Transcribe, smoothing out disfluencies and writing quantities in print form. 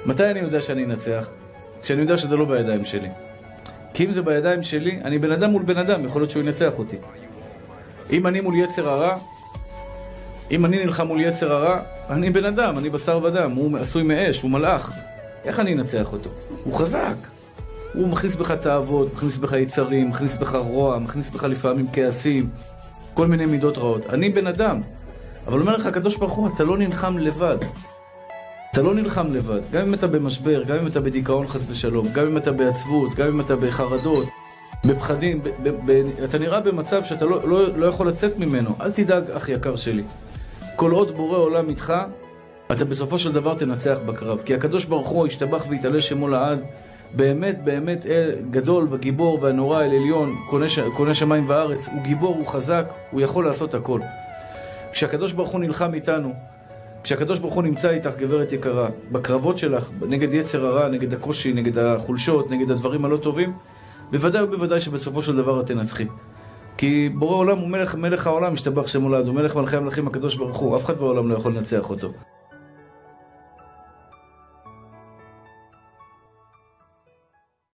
מתי אני יודע שאני אנצח? כשאני יודע שזה לא בידיים שלי. כי אם זה בידיים שלי, אני בן אדם מול בן אדם, יכול להיות שהוא ינצח אותי. אם אני מול יצר הרע, אם אני נלחם מול יצר הרע, אני בן אדם, אני בשר ודם, הוא עשוי מאש, הוא מלאך. איך אני אנצח אותו? הוא חזק. הוא מכניס בך תאוות, מכניס בך יצרים, מכניס בך רוע, מכניס בך לפעמים כעסים, כל מיני מידות רעות. אני בן אדם. אבל אומר לך, הקדוש ברוך הוא, אתה לא נלחם לבד. אתה לא נלחם לבד. גם אם אתה במשבר, גם אם אתה בדיכאון חס ושלום, גם אם אתה בעצבות, גם אם אתה בחרדות, בפחדים, אתה נראה במצב שאתה לא יכול לצאת ממנו. אל תדאג, אח יקר שלי. כל עוד בורא עולם איתך, אתה בסופו של דבר תנצח בקרב. כי הקדוש ברוך הוא ישתבח ויתעלה שמו לעד. באמת, באמת גדול וגיבור והנורא אל עליון, קונה שמיים וארץ. הוא גיבור, הוא חזק, הוא יכול לעשות הכל. כשהקדוש ברוך הוא נלחם איתנו, כשהקדוש ברוך הוא נמצא איתך, גברת יקרה, בקרבות שלך, נגד יצר הרע, נגד הקושי, נגד החולשות, נגד הדברים הלא טובים, בוודאי ובוודאי שבסופו של דבר את תנצחי. כי בורא עולם הוא מלך העולם, משתבח שמו לעד, הוא מלך מלכי המלכים הקדוש ברוך הוא, אף אחד בעולם לא יכול לנצח אותו.